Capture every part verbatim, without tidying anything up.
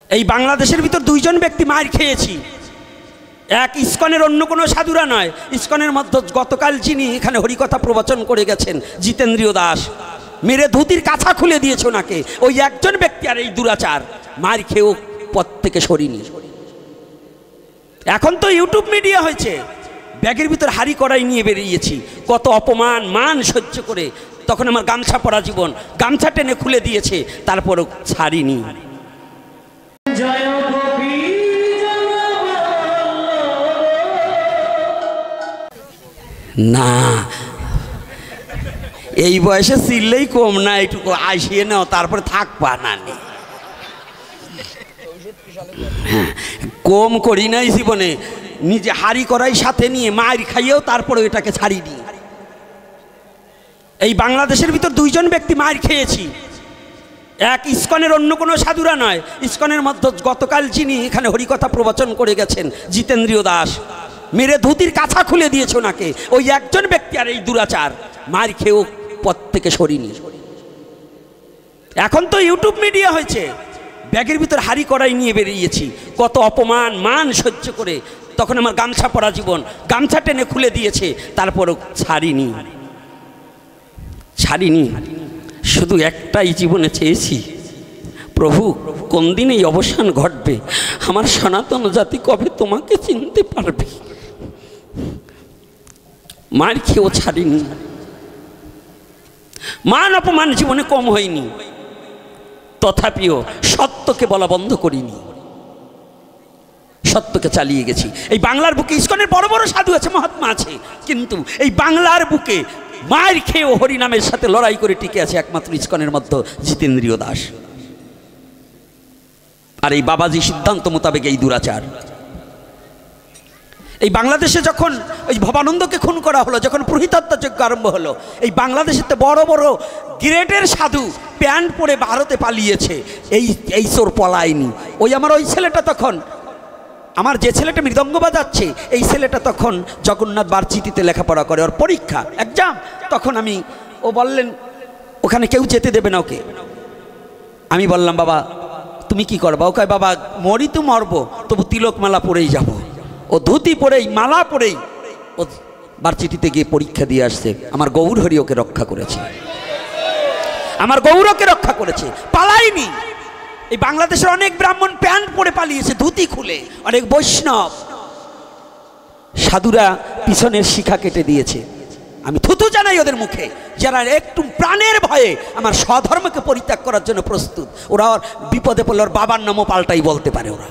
এই বাংলাদেশের ভিতর দুইজন ব্যক্তি মার খেয়েছি। এক ইসকনের, অন্য কোনো সাধুরা নয়। ইসকনের মধ্যে গতকাল যিনি এখানে হরিকথা প্রবচন করে গেছেন জিতেন্দ্রীয় দাস, মেরে ধুতির কাছা খুলে দিয়েছে ওনাকে। ওই একজন ব্যক্তি আর এই দুরাচার মার খেয়েও পথ থেকে সরিনি। এখন তো ইউটিউব মিডিয়া হয়েছে, ব্যাগের ভিতর হাড়ি কড়াই নিয়ে বেরিয়েছি, কত অপমান মান সহ্য করে। তখন আমার গামছা পরা জীবন, গামছা টেনে খুলে দিয়েছে, তারপরও ছাড়িনি। না, এই বয়সে চিল্লেই কম না, একটু আসিয়ে নাও, তারপরে থাকবা না। হ্যাঁ, কম করি নাই জীবনে। নিজে হাড়ি করাই সাথে নিয়ে মার খাইয়েও তারপরে এটাকে ছাড়িনি। এই বাংলাদেশের ভিতর দুইজন ব্যক্তি মার খেয়েছি। এক ইসকনের, অন্য কোনো সাধুরা নয়। ইসকনের মধ্যে গতকাল যিনি এখানে হরিকথা প্রবচন করে গেছেন জিতেন্দ্রীয় দাস, মেরে ধুতির কাছা খুলে দিয়েছে ওনাকে। ওই একজন ব্যক্তি আর এই দুরাচার মার খেয়েও পথ থেকে সরিনি। এখন তো ইউটিউব মিডিয়া হয়েছে, ব্যাগের ভিতর হাড়ি কড়াই নিয়ে বেরিয়েছি, কত অপমান মান সহ্য করে। তখন আমার গামছা পরা জীবন, গামছা টেনে খুলে দিয়েছে, তারপরও ছাড়িনি ছাড়িনি শুধু একটাই জীবনে চেয়েছি, প্রভু কোন দিন এই অবসান ঘটবে? আমার সনাতন জাতি কবে তোমাকে চিনতে পারবে? মার খেয়েও ছাড়িনি। মান অপমান জীবনে কম হয়নি, তথাপিও সত্যকে বলা বন্ধ করিনি, সত্যকে চালিয়ে গেছি। এই বাংলার বুকে ইসকনের বড় বড় সাধু আছে, মহাত্মা আছে, কিন্তু এই বাংলার বুকে মার খেয়েও হরিনামের সাথে লড়াই করে টিকে আছে একমাত্র ইসকনের মধ্যে জিতেন্দ্রীয় দাস। আর এই বাবাজি সিদ্ধান্ত মোতাবেক এই দুরাচার। এই বাংলাদেশে যখন ওই ভবানন্দকে খুন করা হলো, যখন পুরোহিতত্ব যজ্ঞ আরম্ভ হলো, এই বাংলাদেশেতে বড় বড় গ্রেটের সাধু প্যান্ট পরে ভারতে পালিয়েছে, এই এই চোর পলায়নি। ওই আমার ওই ছেলেটা তখন, আমার যে ছেলেটা মৃদঙ্গ বাজাচ্ছে, এই ছেলেটা তখন জগন্নাথ ভার্সিটিতে লেখাপড়া করে, ওর পরীক্ষা এক্সাম। তখন আমি, ও বললেন ওখানে কেউ যেতে দেবে না ওকে। আমি বললাম বাবা তুমি কি করবা? ওকে বাবা মরি তো মরবো, তবু তিলক মালা পরেই যাব। ও ধুতি পরেই মালা পরেই ও ভার্সিটিতে গিয়ে পরীক্ষা দিয়ে আসছে। আমার গৌর হরি ওকে রক্ষা করেছে, আমার গৌরকে রক্ষা করেছে, পালাইনি। এই বাংলাদেশের অনেক ব্রাহ্মণ প্যান্ট পরে পালিয়েছে, ধুতি খুলে, অনেক বৈষ্ণব সাধুরা পিছনের শিখা কেটে দিয়েছে। আমি থুতু জানাই ওদের মুখে, যারা একটু প্রাণের ভয়ে আমার স্বধর্মকে পরিত্যাগ করার জন্য প্রস্তুত। ওরা বিপদে পড়লে ওর বাবার নামও পাল্টাই বলতে পারে। ওরা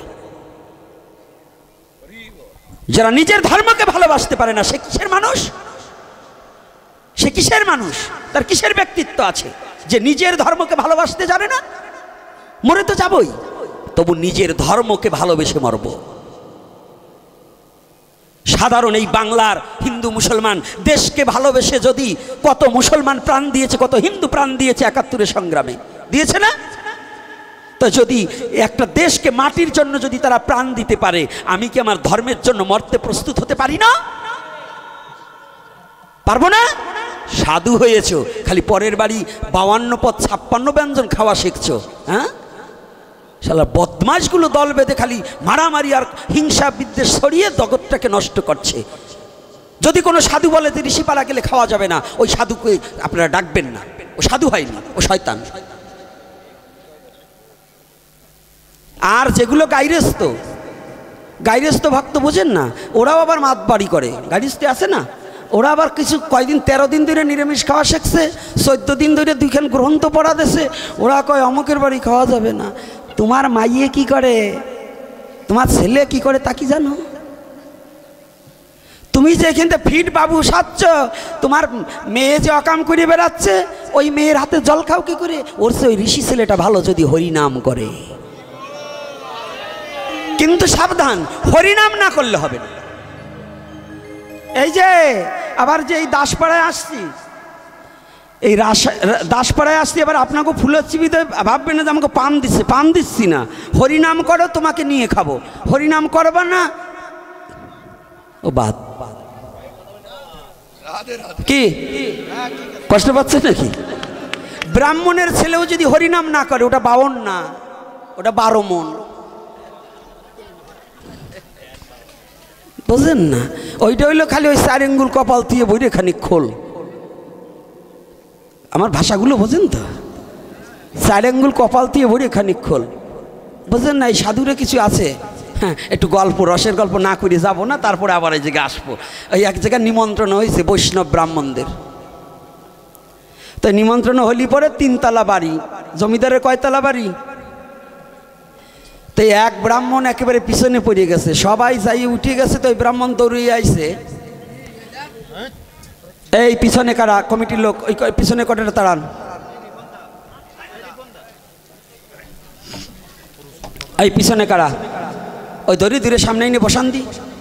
যারা নিজের ধর্মকে ভালোবাসতে পারে না, সে কিসের মানুষ? সে কিসের মানুষ? তার কিসের ব্যক্তিত্ব আছে যে নিজের ধর্মকে ভালোবাসতে জানে না? মরে তো যাবই, তবু নিজের ধর্মকে ভালোবেসে মরব। সাধারণ এই বাংলার হিন্দু মুসলমান দেশকে ভালোবেসে যদি কত মুসলমান প্রাণ দিয়েছে, কত হিন্দু প্রাণ দিয়েছে একাত্তরের সংগ্রামে, দিয়েছে না? তো যদি একটা দেশকে মাটির জন্য যদি তারা প্রাণ দিতে পারে, আমি কি আমার ধর্মের জন্য মরতে প্রস্তুত হতে পারি না? পারবো না? সাধু হয়েছ, খালি পরের বাড়ি বাউান্ন পদ ছাপ্পান্ন ব্যঞ্জন খাওয়া শিখছো। হ্যাঁ, শালা বদমাশগুলো দল বেঁধে খালি মারামারি আর হিংসা বিদ্বেষ ছড়িয়ে জগৎটাকে নষ্ট করছে। যদি কোনো সাধু বলে যে ঋষিপাড়া গেলে খাওয়া যাবে না, ওই সাধুকে আপনারা ডাকবেন না, ও সাধু হয়নি, ও শয়তান। আর যেগুলো গাইরেস্ত, গাইরেস্ত ভক্ত বোঝেন না, ওরাও আবার মাত বাড়ি করে। গাইরেস্তে আছে না, ওরা আবার কিছু কয়দিন তেরো দিন ধরে নিরামিষ খাওয়া শিখছে, চোদ্দ দিন ধরে দুইখান গ্রন্থ পড়া দেছে। ওরা কয় অমুকের বাড়ি খাওয়া যাবে না। তোমার মাইয়ে কি করে, তোমার ছেলে কি করে তা কি জানো? তুমি যে এখান থেকে ফিট বাবু সাচ্ছ, তোমার মেয়ে যে অকাম করে বেড়াচ্ছে, ওই মেয়ের হাতে জল খাও কি করে? ওর সে ওই ঋষি ছেলেটা ভালো যদি হরিনাম করে। কিন্তু সাবধান, হরিনাম না করলে হবে না। এই যে আবার যে এই দাসপাড়ায় আসছি, এই দাসপাড়ায় আসছি, এবার আপনাকে ফুলের চিবিতে ভাববেন না যে আমাকে পান দিচ্ছে, পান দিচ্ছি না। হরিনাম করো, তোমাকে নিয়ে খাবো। হরিনাম করবা না, ও বাদ। কি কষ্ট পাচ্ছে নাকি? ব্রাহ্মণের ছেলেও যদি হরিনাম না করে, ওটা বাউন না, ওটা বারো মন। বুঝলেন না? ওইটা হইলো খালি ওই চার আঙ্গুল কপাল দিয়ে বইরে খানিক খোল। আমার ভাষাগুলো বোঝেন তো? চার আঙ্গুল কপাল দিয়ে বইরে খানিক খোল, বুঝলেন না? এই সাধুরে কিছু আছে। হ্যাঁ, একটু গল্প, রসের গল্প না করে যাবো না, তারপরে আবার এই জায়গায় আসবো। এই এক জায়গায় নিমন্ত্রণ হয়েছে বৈষ্ণব ব্রাহ্মণদের। তো নিমন্ত্রণ হলি পরে তিনতলা বাড়ি, জমিদারের কয়তলা বাড়ি? তো এক ব্রাহ্মণ একেবারে পিছনে পড়ে গেছে, সবাই যাই উঠে গেছে। তো ওই ব্রাহ্মণ দৌড়িয়ে আইছে, এই পিছনে কারা কমিটির লোক, ওই পিছনে কটাটা তাড়ান। এই পিছনে কারা, ওই দড়ি দূরে সামনে এনে বসান দি,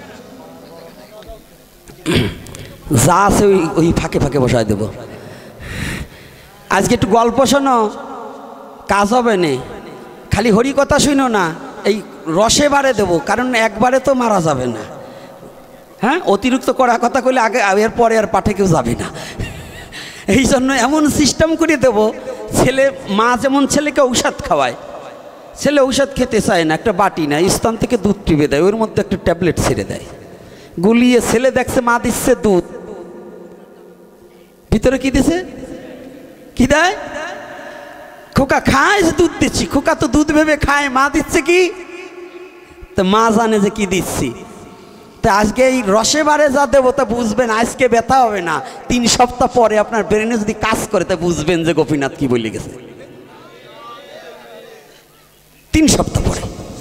যা আছে ওই ওই ফাঁকে ফাঁকে বসায় দেব। আজকে একটু গল্প শোনো, কাজ হবে না। খালি হরি কথা শুনো না, এই রসে বারে দেবো, কারণ একবারে তো মারা যাবে না। হ্যাঁ, অতিরিক্ত করা কথা কইলে আগে এর পরে আর পাঠে কেউ যাবে না। এই জন্য এমন সিস্টেম করে দেবো, ছেলে মা যেমন ছেলেকে ঔষধ খাওয়ায়, ছেলে ঔষধ খেতে চায় না, একটা বাটি না স্তন থেকে দুধ টিপে দেয়, ওর মধ্যে একটা ট্যাবলেট ছেড়ে দেয়, গুলিয়ে ছেলে দেখছে মা দিচ্ছে দুধ, ভিতরে কি দিছে, কি দেয়? খোকা খায় যে দুধ দিচ্ছি, খোকা তো দুধ ভেবে খায়, মা দিচ্ছে কি? তো মা জানে যে কি দিচ্ছি। তা আজকে এই রসে বারে যা দেবো তা বুঝবেন, আজকে ব্যথা হবে না, তিন সপ্তাহ পরে আপনার ব্রেনে যদি কাজ করে তা বুঝবেন যে গোপীনাথ কি বলে গেছে। তিন সপ্তাহ পরে।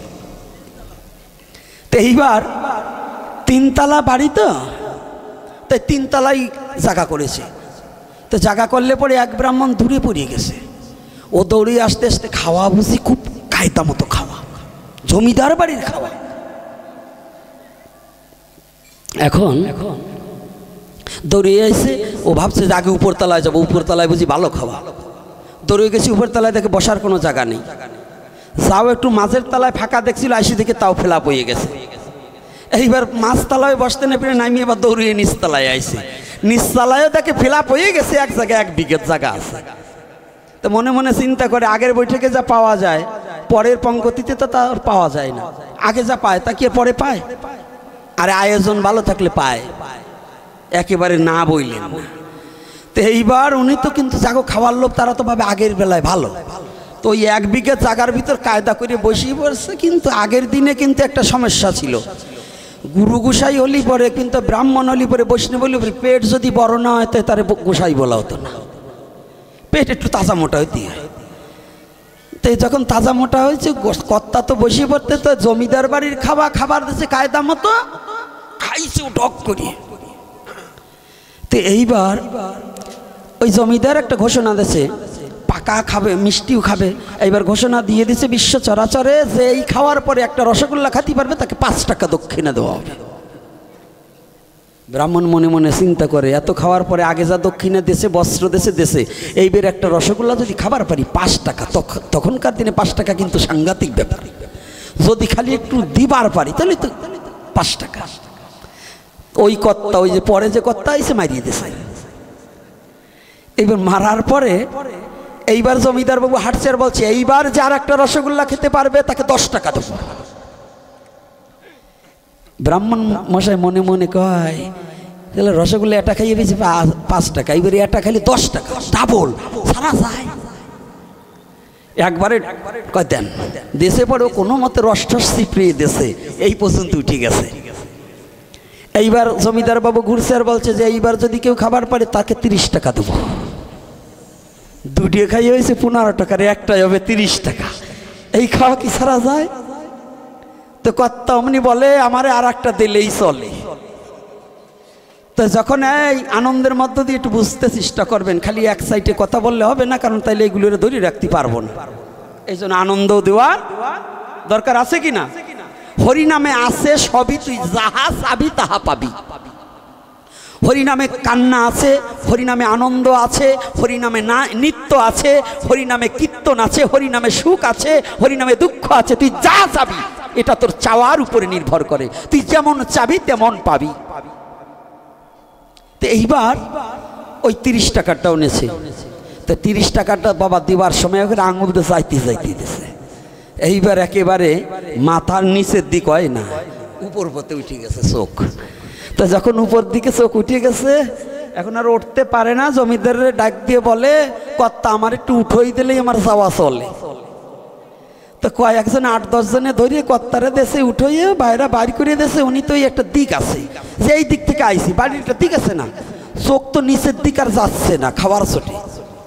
তো এইবার তিনতলা বাড়ি, তো তাই তিনতলাই জায়গা করেছে। তো জায়গা করলে পরে এক ব্রাহ্মণ দূরে পড়িয়ে গেছে, ও দৌড়িয়ে আসতে আসতে খাওয়া বুঝি খুব কায়দা মতো খাওয়া, জমিদার বাড়ির খাওয়া। এখন এখন দৌড়িয়ে এসে ও ভাবছে যে আগে উপরতলায় যাবো, উপরতলায় বুঝি ভালো খাওয়া। দৌড়িয়ে গেছি উপরতলায়, দেখে বসার কোনো জায়গা নেই। যাও একটু মাঝের তলায় ফাঁকা দেখছিল, আইসি দেখে তাও ফেলা পড়ে গেছে। এইবার মাঝতলায় বসতে না পেরে নামিয়ে এবার দৌড়িয়ে নিচতলায় আইসি, নিচতলায়ও দেখে ফেলা পড়ে গেছে, এক জায়গায় এক বিঘের জায়গা আছে। তো মনে মনে চিন্তা করে, আগের বৈঠকে যা পাওয়া যায় পরের পঙ্গতিতে তো তা পাওয়া যায় না, আগে যা পায় তা কি পরে পায়? আরে আয়োজন ভালো থাকলে পায়, একেবারে না বইলেন না। তো এইবার উনি তো কিন্তু জাগো খাওয়ার লোক, তারা তো ভাবে আগের বেলায় ভালো। তো ওই এক বিঘা জায়গার ভিতর কায়দা করে বসিয়ে পড়ছে। কিন্তু আগের দিনে কিন্তু একটা সমস্যা ছিল, গুরু গোসাই হলি পরে কিন্তু ব্রাহ্মণ হলি পরে বৈষ্ণব হলি পরে পেট যদি বড় না হয় তাই তার গোসাই বলা হতো না, পেট একটু তাজা মোটা হইতে হয়। তো যখন তাজা মোটা হয়েছে, কর্তা তো বসিয়ে পড়তে, তো জমিদার বাড়ির খাওয়া খাবার দিচ্ছে কায়দা মতো, খাইছে ডক করিয়ে। তো এইবার ওই জমিদার একটা ঘোষণা দিয়েছে, পাকা খাবে মিষ্টিও খাবে। এইবার ঘোষণা দিয়ে দিছে বিশ্ব চরাচরে যে এই খাওয়ার পরে একটা রসগোল্লা খাতে পারবে তাকে পাঁচ টাকা দক্ষিণা দেওয়া হবে। ব্রাহ্মণ মনে মনে চিন্তা করে, এত খাওয়ার পরে আগে যা দক্ষিণা দেশে বস্ত্র দেশে দেশে এইবার একটা রসগোল্লা যদি খাবার পারি পাঁচ টাকা, তখনকার দিনে পাঁচ টাকা কিন্তু সাংঘাতিক ব্যাপার। যদি খালি একটু দিবার পারি তাহলে তো পাঁচ টাকা। ওই কর্তা, ওই যে পরে যে কর্তা এসে মারিয়ে দিয়েছে। এইবার মারার পরে এইবার জমিদার বাবু হাঁটছে আর বলছে, এইবার যার একটা রসগোল্লা খেতে পারবে তাকে দশ টাকা দেবো। ব্রাহ্মণ মশাই মনে মনে কয়, তাহলে রসগোল্লা এটা খাইয়ে বেশি পাঁচ টাকা, এইবারে এটা খাইলে দশ টাকা, ডাবল সারা যায়। একবারে কয় দেন, দেশে পড়েও কোনো মতে রস টস চিপড়িয়ে দেশে এই পর্যন্ত উঠে গেছে। এইবার জমিদার বাবু ঘুরছে আর বলছে যে এইবার যদি কেউ খাবার পারে তাকে তিরিশ টাকা দেবো। দুটিয়ে খাইয়ে হয়েছে পনেরো টাকার, একটাই হবে তিরিশ টাকা। এই খাওয়া কি সারা যায়? তো কর্তা অমনি বলে, আমারে আর একটা দিলেই চলে। তো যখন এই আনন্দের মধ্য দিয়ে একটু বুঝতে চেষ্টা করবেন, খালি এক সাইডে কথা বললে হবে না, কারণ তাইলে এগুলোর ধরে রাখতে পারবো না। এই জন্য আনন্দ দেওয়ার দরকার আছে কি না? হরিনামে আছে সবই, তুই যাহা চাবি তাহা পাবি। হরিনামে কান্না আছে, হরিনামে আনন্দ আছে, হরিনামে না নৃত্য আছে, হরিনামে কীর্তন আছে, হরিনামে সুখ আছে, হরিনামে দুঃখ আছে। তুই যা চাবি এটা তোর চাওয়ার উপরে নির্ভর করে, তুই যেমন চাবি তেমন পাবি। তো এইবার ওই তিরিশ টাকাটাও নেছে। তো তিরিশ টাকাটা বাবা দিবার সময় আঙুল যাইতে যাইতে দিছে। এইবার একেবারে মাথার নিচের দিক হয় না, উপর পথে উঠে গেছে চোখ। তো যখন উপর দিকে চোখ উঠে গেছে, এখন আর উঠতে পারে না। জমিদারের ডাক দিয়ে বলে, কর্তা আমার একটু উঠোই দিলেই আমার যাওয়া চলে। তো কয়েকজন আট দশ জনে ধরিয়ে কর্তারে দেশে উঠোইয়ে বাইরে বাইর করে দেশে। উনি তো একটা দিক আছে যে এই দিক থেকে আইসি, বাড়ির একটা দিক আছে না, চোখ তো নিচের দিক আর যাচ্ছে না খাওয়ার চোটে।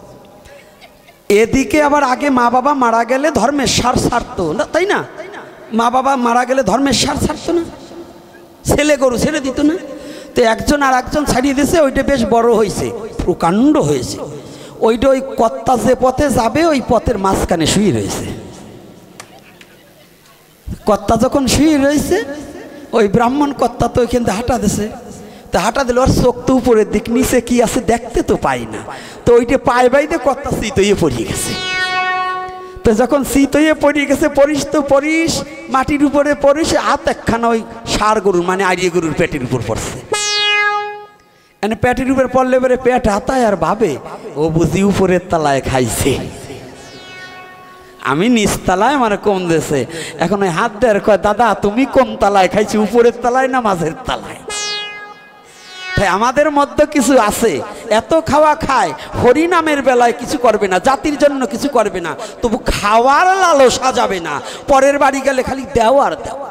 এদিকে আবার আগে মা বাবা মারা গেলে ধর্মের সার ছাড়তো না, তাই না? মা বাবা মারা গেলে ধর্মের সার ছাড়তো না, ছেলে গরু ছেড়ে দিত না। তো একজন আর একজন ছাড়িয়ে দিয়েছে, ওইটা বেশ বড় হয়েছে, প্রকাণ্ড হয়েছে। ওইটা ওই কর্তা যে পথে যাবে ওই পথের মাঝখানে শুয়ে রয়েছে। কর্তা যখন শুয়ে রয়েছে, ওই ব্রাহ্মণ কর্তা তো ওইখান থেকে হাঁটা দিছে। তো হাঁটা দিল, ওর চোখ তো উপরের দিক, নিচে কি আছে দেখতে তো পাই না। তো ওইটা পায়ে বাইতে কর্তা শীত হয়ে পড়িয়ে গেছে। তো যখন শীত হয়ে পড়িয়ে গেছে, পরিস তো পরিস, মাটির উপরে পরিস, হাত একখানা ওই ষাঁড় গরুর মানে আড়িয়ে গরুর পেটের উপর পড়ছে। এনে পেটের উপর পড়লে পরে পেট হাতায় আর ভাবে ও বুঝি উপরের তলায় খাইছে, আমি নিচ তলায় আমার কম দেশে। এখন ওই হাত দেয় কয়, দাদা তুমি কোন তলায় খাইছি, উপরের তলায় না মাঝের তলায়? তাই আমাদের মধ্যে কিছু আছে এত খাওয়া খায়, হরিনামের বেলায় কিছু করবে না, জাতির জন্য কিছু করবে না, তবু খাওয়ার লালসা যাবে না। পরের বাড়ি গেলে খালি দেওয়ার দেওয়ার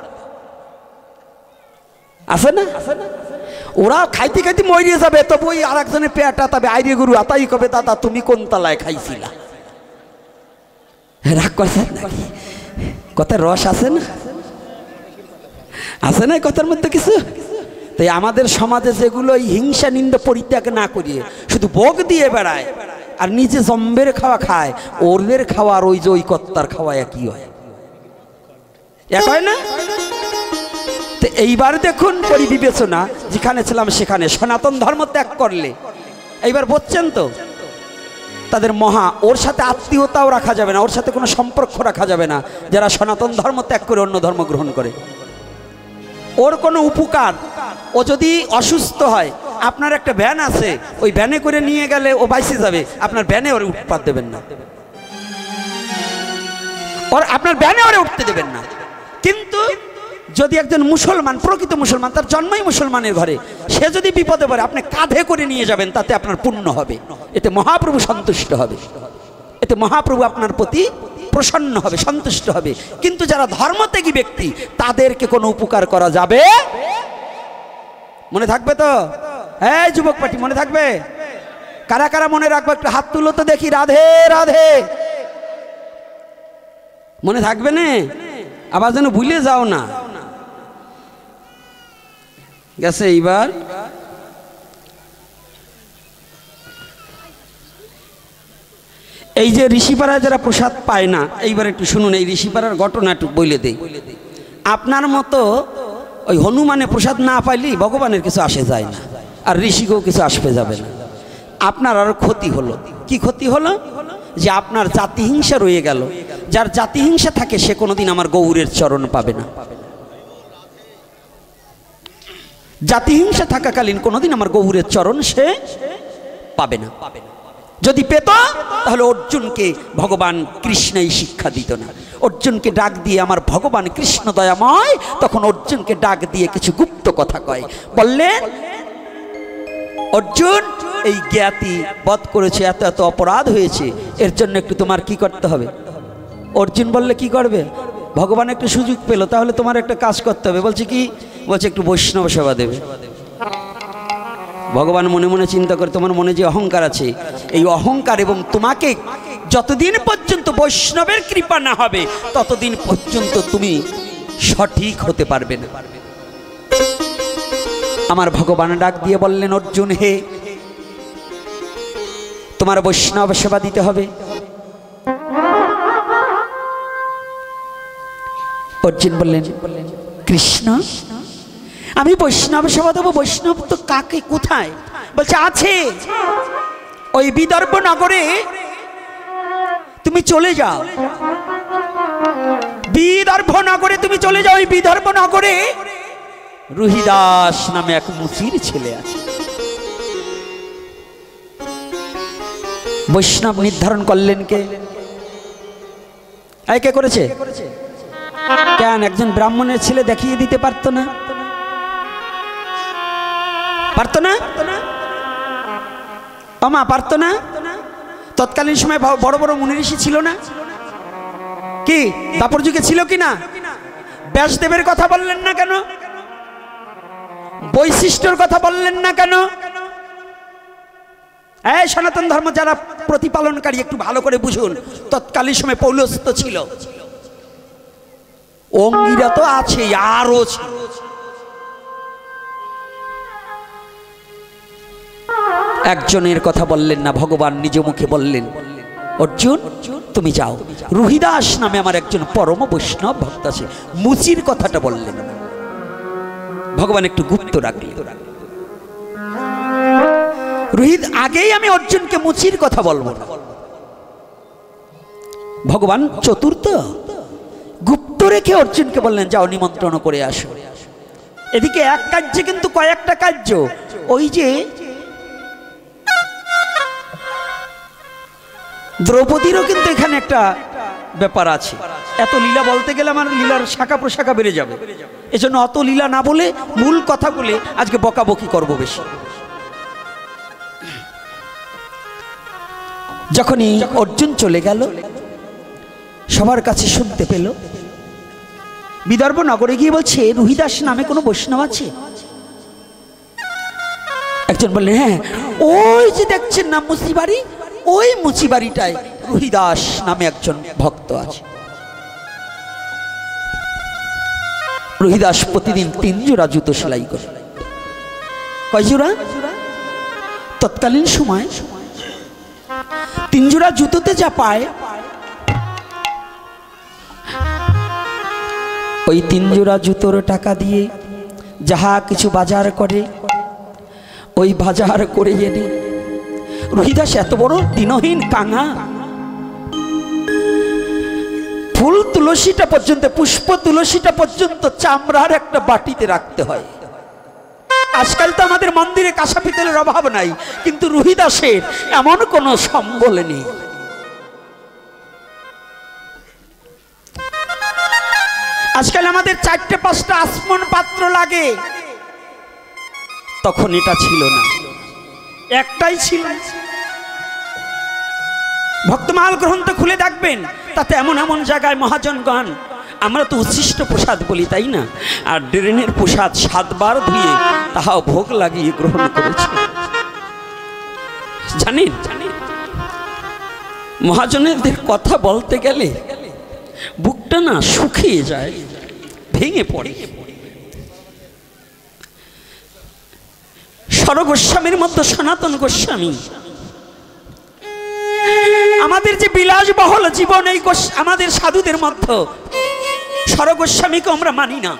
আছে না? ওরা খাইতে খাইতে মরিয়ে যাবে, তবু ওই আর একজনের পেট আতাবে, আইরে গরু আতাই কবে, দাদা তুমি কোন তলায় খাইছিলা? রাগ করছে নাকি? কথার রস আছে না, আছে না কথার মধ্যে কিছু? তাই আমাদের সমাজে যেগুলো এই হিংসা নিন্দা পরিত্যাগ না করিয়ে শুধু ভোগ দিয়ে বেড়ায় আর নিজে জম্বের খাওয়া খায়, ওদের খাওয়া আর ওই যে ওই কর্তার খাওয়া একই হয়, এক হয় না? তো এইবার দেখুন পরিবিবেচনা, যেখানে ছিলাম সেখানে সনাতন ধর্ম ত্যাগ করলে, এইবার বলছেন তো তাদের মহা, ওর সাথে আত্মীয়তাও রাখা যাবে না, ওর সাথে কোনো সম্পর্ক রাখা যাবে না যারা সনাতন ধর্ম ত্যাগ করে অন্য ধর্ম গ্রহণ করে। ওর কোনো উপকার, ও যদি অসুস্থ হয়, আপনার একটা ভ্যান আছে, ওই ভ্যানে করে নিয়ে গেলে ও বাইসে যাবে, আপনার ভ্যানে ওরে উৎপাদ দেবেন না, ওর আপনার ভ্যানে ওরে উঠতে দেবেন না। কিন্তু যদি একজন মুসলমান, প্রকৃত মুসলমান, তার জন্মই মুসলমানের ঘরে, সে যদি বিপদে পড়ে আপনি কাঁধে করে নিয়ে যাবেন, তাতে আপনার পুণ্য হবে, এতে মহাপ্রভু সন্তুষ্ট হবে, এতে মহাপ্রভু আপনার প্রতি প্রসন্ন হবে, সন্তুষ্ট হবে। কিন্তু যারা ধর্মত্যাগী ব্যক্তি, তাদেরকে কোনো উপকার করা যাবে, মনে থাকবে তো? এই যুবক পার্টি মনে থাকবে? কারা কারা মনে রাখবে? একটু হাত তুলো তো দেখি। রাধে রাধে, মনে থাকবে না? আবার যেন ভুলে যাও না। গেছে এইবার এই যে ঋষিপাড়ায় যারা প্রসাদ পায় না, এইবার একটু শুনুন, এই ঋষিপাড়ার ঘটনা একটু বলে দেই। আপনার মতো ওই হনুমানে প্রসাদ না পাইলেই ভগবানের কিছু আসে যায় না, আর ঋষিকেও কিছু আসবে যাবে না। আপনার আরো ক্ষতি হলো। কি ক্ষতি হলো? যে আপনার জাতিহিংসা রয়ে গেল। যার জাতিহিংসা থাকে সে কোনোদিন আমার গৌরের চরণ পাবে না। জাতিহিংসা থাকাকালীন কোনোদিন আমার গৌরের চরণ সে পাবে না। যদি পেত তাহলে অর্জুনকে ভগবান কৃষ্ণই শিক্ষা দিত না। অর্জুনকে ডাক দিয়ে আমার ভগবান কৃষ্ণ দয়াময় তখন অর্জুনকে ডাক দিয়ে কিছু গুপ্ত কথা কয়, বললেন অর্জুন এই জ্ঞাতি বধ করেছে, এত এত অপরাধ হয়েছে, এর জন্য একটু তোমার কি করতে হবে? অর্জুন বললে কি করবে? ভগবান একটু সুযোগ পেল, তাহলে তোমার একটা কাজ করতে হবে। বলছে কি? বলছে একটু বৈষ্ণব সেবা দেবে। ভগবান মনে মনে চিন্তা করে, তোমার মনে যে অহংকার আছে, এই অহংকার এবং তোমাকে যতদিন পর্যন্ত বৈষ্ণবের কৃপা না হবে ততদিন পর্যন্ত তুমি সঠিক হতে পারবে না। আমার ভগবান ডাক দিয়ে বললেন, অর্জুন হে, তোমার বৈষ্ণব সেবা দিতে হবে। অর্জুন বললেন, কৃষ্ণ আমি বৈষ্ণব সেবা দেবো? বৈষ্ণব তো কাকে, কোথায়? বলছে আছে ওই বিদর্ভ নগরে, তুমি চলে যাও, বিদর্ভ নগরে তুমি চলে যাও। ওই বিদর্ভ নগরে রুহিদাস নামে এক মুচির ছেলে আছে। বৈষ্ণব নির্ধারণ করলেন কে? কে করেছে? কেন একজন ব্রাহ্মণের ছেলে দেখিয়ে দিতে পারতো না? পারতো না? আমা পারতো না? তৎকালীন সময় বড় বড় মুনি ঋষি ছিল না? কি দাপর যুগে ছিল কি না? ব্যাসদেবের কথা বললেন না কেন? বৈশিষ্ট্যর কথা বললেন না কেন? এই সনাতন ধর্ম যারা প্রতিপালনকারী একটু ভালো করে বুঝুন, তৎকালীন সময় পৌলস্ত্য ছিল, অঙ্গিরা তো আছে, আরো ছিল। একজনের কথা বললেন না, ভগবান নিজ মুখে বললেন, অর্জুন তুমি যাও, রুহিদাস নামে আমার একজন পরম বৈষ্ণব ভক্ত আছে। মুচির কথাটা বললেন ভগবান, একটু গুপ্ত রাখলেন। রোহিত আগেই আমি অর্জুনকে মুচির কথা বলবো না, ভগবান চতুর্থ গুপ্ত রেখে অর্জুনকে বললেন যাও নিমন্ত্রণ করে আসো। এদিকে এক কার্যে কিন্তু কয়েকটা কার্য। ওই যে দ্রৌপদীরও কিন্তু এখানে একটা ব্যাপার আছে। এত লীলা বলতে গেলে আমার লীলার শাখা প্রশাখা বেড়ে যাবে, এজন্য অত লীলা না বলে মূল কথা বলে আজকে বকাবকি করব বেশি। যখনই অর্জুন চলে গেল, সবার কাছে শুনতে পেল, বিদর্ভ নগরে গিয়ে বলছে রুহিদাস নামে কোনো বৈষ্ণব আছে? একজন বললেন হ্যাঁ, ওই যে দেখছেন না মুচিবাড়ি, ওই মুচিবাড়িটায় রুহিদাস নামে একজন ভক্ত আছে। রুহিদাস প্রতিদিন তিন জোড়া জুতো সেলাই করে। কয় জোড়া? তৎকালীন সময় তিন জোড়া জুতোতে যা পায়, ওই তিন জোড়া জুতোর টাকা দিয়ে যাহা কিছু বাজার করে, ওই বাজার করে এনে রুহিদাস এত বড় দিনহীন কাঙা, ফুল তুলসীটা পর্যন্ত, পুষ্প তুলসীটা পর্যন্ত চামড়ার একটা বাটিতে রাখতে হয়। আজকাল তো আমাদের মন্দিরে কাঁসা পিতলের অভাব নাই, কিন্তু রুহিদাসের এমন কোনো সম্বল নেই। আজকাল আমাদের চারটে পাঁচটা আসমন পাত্র লাগে, তখন এটা ছিল না, একটাই ছিল। ভক্তমাল গ্রন্থ খুলে দেখবেন, তাতে এমন এমন জায়গায় মহাজনগণ, আমরা তো উচ্ছিষ্ট প্রসাদ বলি তাই না, আর ড্রেনের প্রসাদ সাতবার ধুয়ে তাহাও ভোগ লাগিয়ে গ্রহণ করেছে। জানেন মহাজনেদের কথা বলতে গেলে বুকটা না শুকিয়ে যায়, ভেঙে পড়ে। সর গোস্বামীর মধ্যে সনাতন গোস্বামী, আমাদের যে বিলাসবহুল জীবন, এই আমাদের সাধুদের মধ্যে সর গোস্বামীকে আমরা মানি না।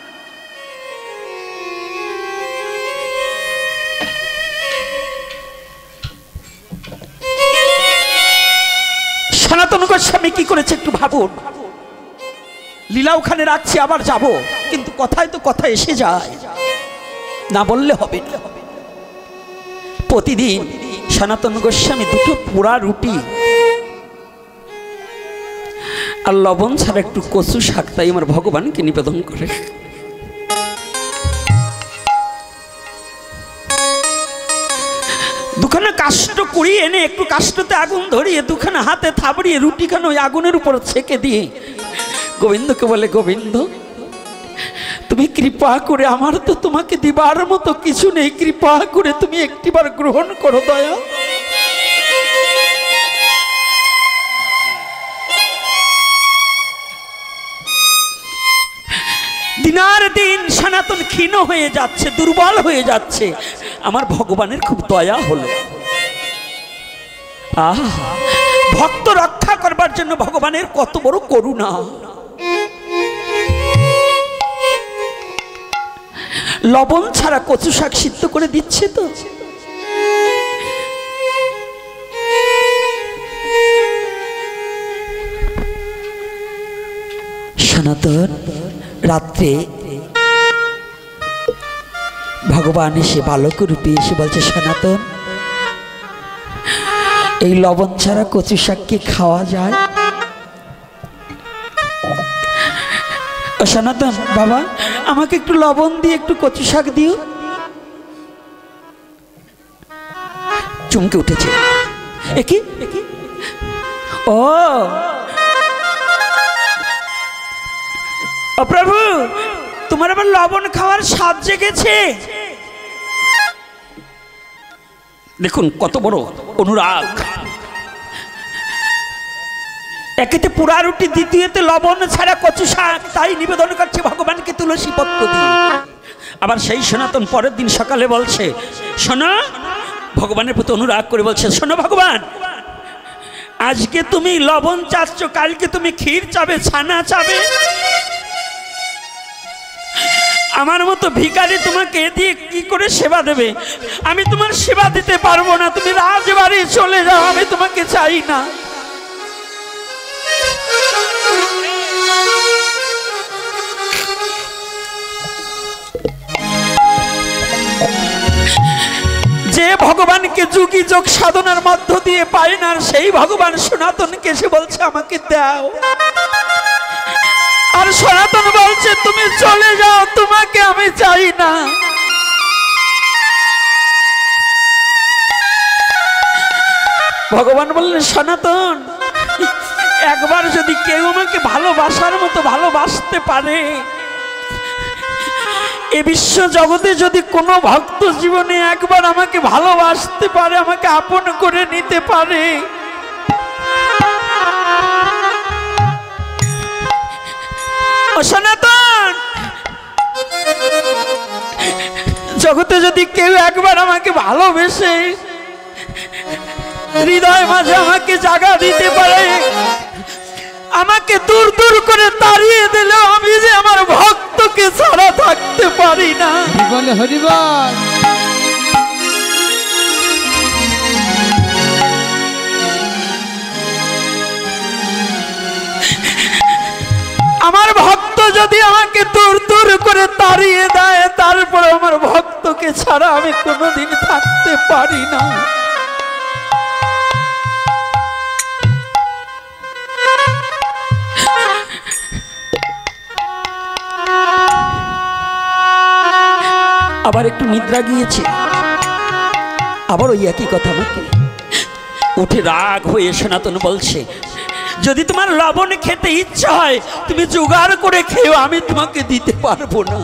সনাতন গোস্বামী কি করেছে একটু ভাবুন। লীলা ওখানে রাখছি, আবার যাব, কিন্তু কথায় তো কথা এসে যায়, না বললে হবে না। প্রতিদিন সনাতন গোস্বামী দুটো পোড়া রুটি আর লবণ ছাড়া একটু কচু শাক, তাই আমার ভগবানকে নিবেদন করে। দুখানা কাষ্ঠ কুড়িয়ে এনে একটু কাষ্ঠতে আগুন ধরিয়ে দুখানা হাতে থাবড়িয়ে রুটিখানা ওই আগুনের উপর ছেঁকে দিয়ে গোবিন্দকে বলে, গোবিন্দ তুমি কৃপা করে, আমার তো তোমাকে দিবার মতো কিছু নেই, কৃপা করে তুমি একটিবার গ্রহণ করো দয়া। দিনার দিন সনাতন ক্ষীণ হয়ে যাচ্ছে, দুর্বল হয়ে যাচ্ছে, আমার ভগবানের খুব দয়া হলো। আহ, ভক্ত রক্ষা করবার জন্য ভগবানের কত বড় করুণা। লবণ ছাড়া কচু শাক সিদ্ধ করে দিচ্ছে তো। সনাতন রাত্রে ভগবান এসে বালক রূপে এসে বলছে, সনাতন এই লবণ ছাড়া কচু শাক কি খাওয়া যায়? সনাতন বাবা, আমাকে একটু লবণ দিয়ে একটু কচু শাক দিও। চমকে উঠেছে, একই ও প্রভু, তোমার আবার লবণ খাওয়ার স্বাদ জেগেছে। দেখুন কত বড় অনুরাগ, একেতে পোড়া রুটি, দ্বিতীয়তে লবণ ছাড়া কচু শাক, তাই নিবেদন করছে ভগবানকে তুলসী পত্র দিয়ে। আবার সেই সনাতন পরের দিন সকালে বলছে, শোনো, ভগবানের প্রতি অনুরাগ করে বলছে, শোনো ভগবান, আজকে তুমি লবণ চাচ্ছ, কালকে তুমি ক্ষীর চাবে, ছানা চাবে। আমার মতো ভিখারি তোমাকে দিয়ে কি করে সেবা দেবে? আমি তোমার সেবা দিতে পারবো না, তুমি রাজবাড়ি চলে যাও, আমি তোমাকে চাই না। যে ভগবানকে যুগী যোগ সাধনার মধ্য দিয়ে পায় না, সেই ভগবান সনাতনকে এসে বলছে আমাকে দাও। আর সনাতন বলছে তুমি চলে যাও, তোমাকে আমি চাই না। ভগবান বললেন, সনাতন, একবার যদি কেউ আমাকে ভালোবাসার মতো ভালোবাসতে পারে, এ বিশ্ব জগতে যদি কোনো ভক্ত জীবনে একবার আমাকে ভালোবাসতে পারে, আমাকে আপন করে নিতে পারে, সনাতন, জগতে যদি কেউ একবার আমাকে ভালোবেসে হৃদয় মাঝে আমাকে জায়গা দিতে পারে, আমাকে দূর দূর করে তাড়িয়ে দিলেও আমি যে আমার ভক্তকে ছাড়া থাকতে পারি না। বলে হরিবল। আমার ভক্ত যদি আমাকে দূর দূর করে তাড়িয়ে দেয়, তারপরে আমার ভক্তকে ছাড়া আমি কোনোদিন থাকতে পারি না। আবার একটু নিদ্রা গিয়েছে, আবার ওই একই কথা আমাকে উঠে রাগ হয়ে সনাতন বলছে, যদি তোমার লবণ খেতে ইচ্ছা হয় তুমি জোগাড় করে খেও, আমি তোমাকে দিতে পারবো না।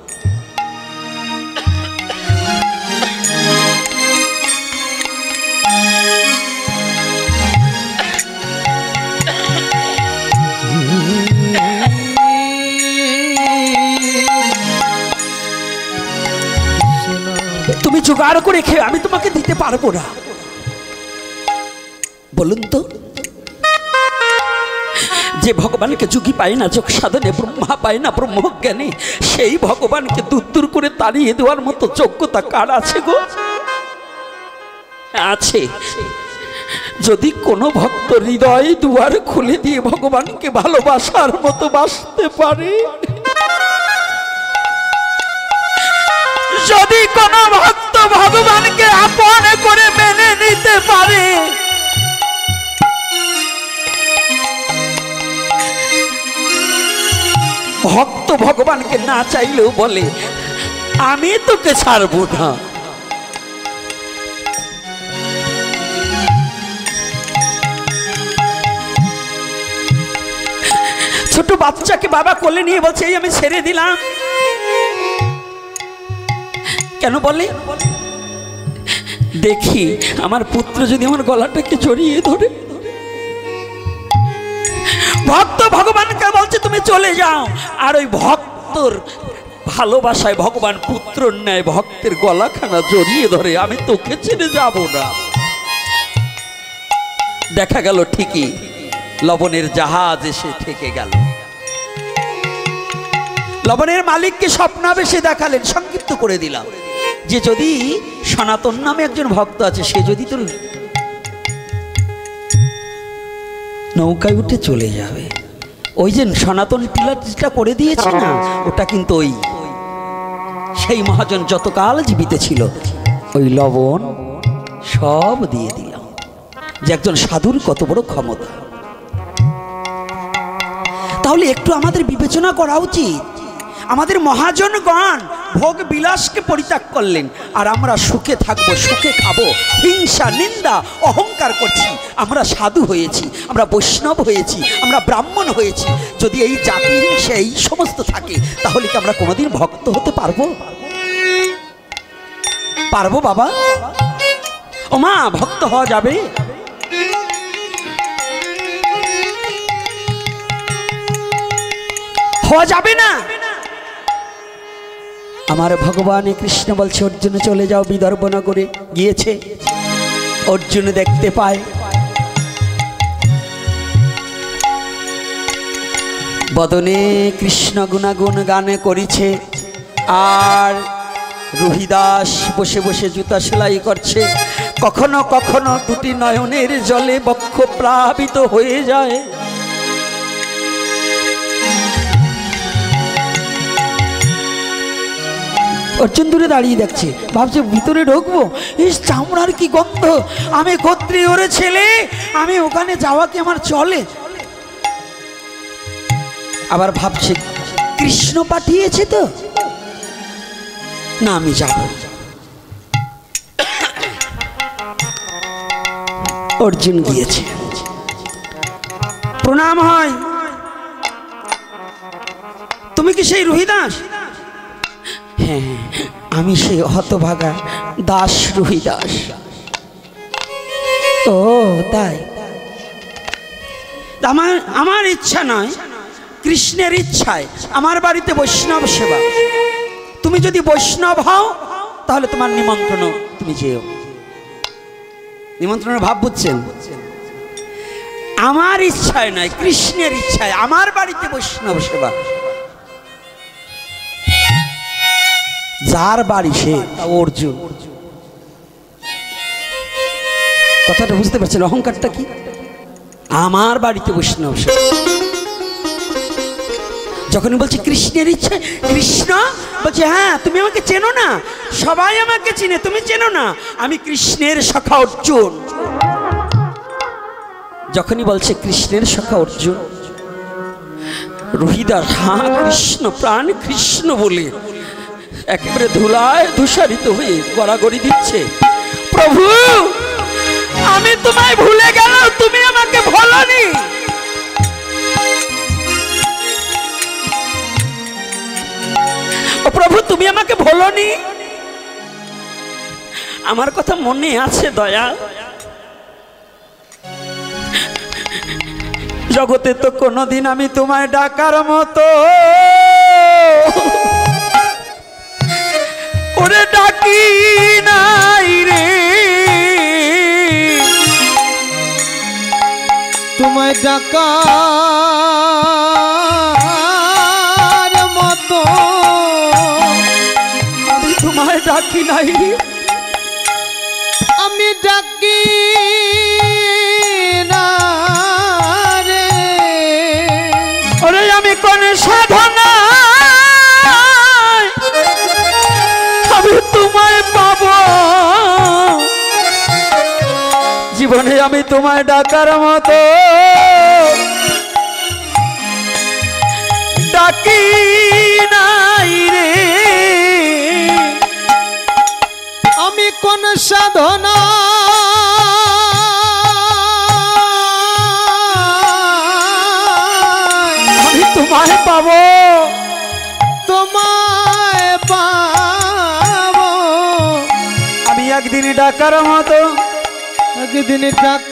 তুমি জোগাড় করে খেয়ে, আমি তোমাকে দিতে পারবো না। বলুন তো, যে ভগবানকে যুগী পায় না যোগ সাধনে, ব্রহ্মা পায় না ব্রহ্মজ্ঞানী, সেই ভগবানকে দূর দূর করে তাড়িয়ে দেওয়ার মতো যোগ্যতা কার আছে গো? আছে। যদি কোনো ভক্ত হৃদয় দুয়ার খুলে দিয়ে ভগবানকে ভালোবাসার মতো বাসতে পারে, যদি কোনো ভক্ত ভগবানকে আপন করে মেনে নিতে পারে, ভক্ত ভগবানকে না চাইলেও বলে আমি তোকে ছাড়বো না। ছোট বাচ্চাকে বাবা কোলে নিয়ে বলছে এই আমি ছেড়ে দিলাম, কেন বলে? দেখি আমার পুত্র যদি আমার গলাটাকে জড়িয়ে ধরে। ভক্ত ভগবানকে বলছে তুমি চলে যাও, আর ওই ভক্তর ভালোবাসায় ভগবান পুত্রর ন্যায় ভক্তের গলাখানা জড়িয়ে ধরে, আমি তোকে ছেড়ে যাব না। দেখা গেল ঠিকই লবণের জাহাজ এসে ঠেকে গেল। লবণের মালিককে স্বপ্নাবেশে দেখালেন, সংক্ষিপ্ত করে দিলাম, যে যদি সনাতন নামে একজন ভক্ত আছে, সে যদি তোর নৌকায় উঠে চলে যাবে, ওই যে সনাতন টিলাটা করে দিয়েছে না, ওটা কিন্তু ওই সেই মহাজন যতকাল জীবিত ছিল ওই লবণ সব দিয়ে দিলাম। যে একজন সাধুর কত বড় ক্ষমতা। তাহলে একটু আমাদের বিবেচনা করা উচিত। আমাদের মহাজনগণ ভোগ বিলাসকে পরিত্যাগ করলেন, আর আমরা সুখে থাকবো, সুখে খাবো, হিংসা নিন্দা অহংকার করছি। আমরা সাধু হয়েছি, আমরা বৈষ্ণব হয়েছি, আমরা ব্রাহ্মণ হয়েছি। যদি এই জাতি হিংসা এই সমস্ত থাকে, তাহলে কি আমরা কোনোদিন ভক্ত হতে পারবো? পারবো বাবা? ও মা, ভক্ত হওয়া যাবে? হওয়া যাবে না। আমার ভগবান কৃষ্ণ বলছে, অর্জুন চলে যাও বিদর্ভ নগরে। গিয়েছে, অর্জুন দেখতে পায় বদনে কৃষ্ণ গুণাগুণ গানে করিছে, আর রুহিদাস বসে বসে জুতা সেলাই করছে। কখনো কখনো দুটি নয়নের জলে বক্ষ প্লাবিত হয়ে যায়। অর্জুন দূরে দাঁড়িয়ে দেখছে, ভাবছে ভিতরে ঢুকবো, এই চামড়ার কি গন্ধ, আমি ক্ষত্রিয়রে ছেলে, আমি ওখানে যাওয়া কি আমার চলে? আবার ভাবছে কৃষ্ণ পাঠিয়েছে তো, না আমি যাব। অর্জুন গিয়েছে, প্রণাম হয়। তুমি কি সেই রুহিদাস? হ্যাঁ, আমি সেই হতভাগা দাস রুহিদাস। ও তাই? আমার আমার ইচ্ছা নয়, কৃষ্ণের ইচ্ছায় আমার বাড়িতে বৈষ্ণব সেবা। তুমি যদি বৈষ্ণব হও, তাহলে তোমার নিমন্ত্রণ, তুমি যেও। নিমন্ত্রণের ভাব বুঝছেন? আমার ইচ্ছায় নয়, কৃষ্ণের ইচ্ছায় আমার বাড়িতে বৈষ্ণব সেবা। যার বাড়ি সে অর্জুন। কথাটা বুঝতে পারছেন? অহংকারটা কি? আমার বাড়িতে বৈষ্ণব সেবা। যখনই বলছে কৃষ্ণের ইচ্ছা, কৃষ্ণ বলছে হ্যাঁ তুমি আমাকে চেনো না? সবাই আমাকে চিনে, তুমি চেনো না? আমি কৃষ্ণের সখা অর্জুন। যখনই বলছে কৃষ্ণের সখা অর্জুন, রুহিদাস হ্যাঁ কৃষ্ণ, প্রাণ কৃষ্ণ বলে একেবারে ধুলায় ধূসারিত হয়ে গড়াগড়ি দিচ্ছে। প্রভু, আমি তোমায় ভুলে গেল, তুমি আমাকে ভোলনি। ও প্রভু, তুমি আমাকে ভোলনি। আমার কথা মনে আছে দয়াল? জগতে তো কোনোদিন আমি তোমায় ডাকার মতো ওরে ডাকি নাই রে। তোমায় ডাকার মতো আমি তোমায় ডাকি নাই, আমি ডাকি না রে। ওরে আমি কোন সাধনা আমি তোমায় পাবো? জীবনে আমি তোমায় ডাকার মতো ডাকি নাই রে। আমি কোন সাধনা আমি তোমায় পাবো, তোমায় পাবো। আমি একদিন ডাকার মতো, একদিন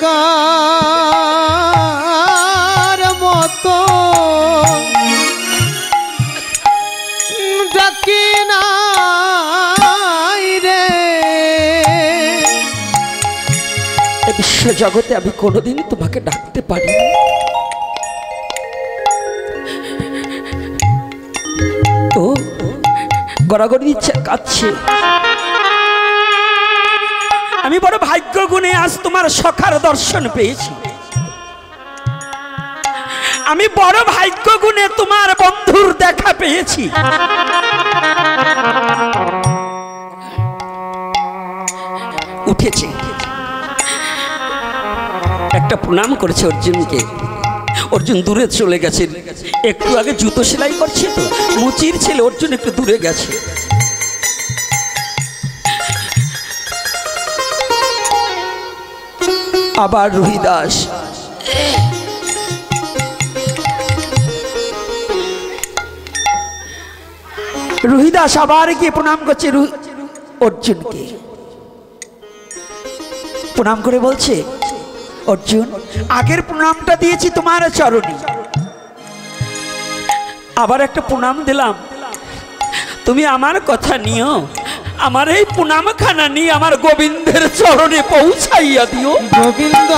ডাকার মতো ডাকি নাই রে। বিশ্ব জগতে আমি কোনোদিন তোমাকে ডাকতে পারি। ও গড়াগড়ি দিচ্ছে, কাঁদছে। আমি বড় ভাগ্য গুণে আজ তোমার সখার দর্শন পেয়েছি। আমি বড় ভাগ্য গুণে তোমার বন্ধুর দেখা পেয়েছি। উঠেছে, একটা প্রণাম করেছে অর্জুনকে। অর্জুন দূরে চলে গেছে, একটু আগে জুতো সেলাই করছে তো মুচির ছেলে অর্জুন একটু দূরে গেছে। আবার রুহিদাস রুহিদাস আবার গিয়ে প্রণাম করছে অর্জুনকে, প্রণাম করে বলছে অর্জুন আগের প্রণামটা দিয়েছি তোমার চরণে, আবার একটা প্রণাম দিলাম, তুমি আমার কথা নিও, আমার এই প্রণামখানা নিয়ে আমার গোবিন্দের চরণে পৌঁছাইয়া দিও। গোবিন্দ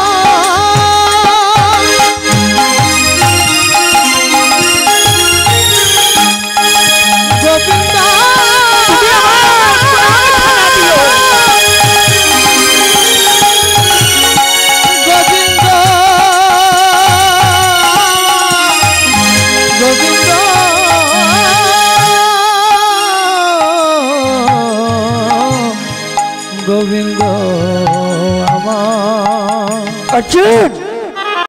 গোবিন্দ তুমি আমার প্রণামখানা দিও। গোবিন্দ গোবিন্দ গোবিন্দ আমার অর্জুন